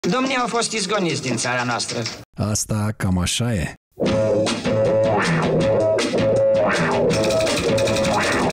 Domnii au fost izgoniți din țara noastră. Asta cam așa e.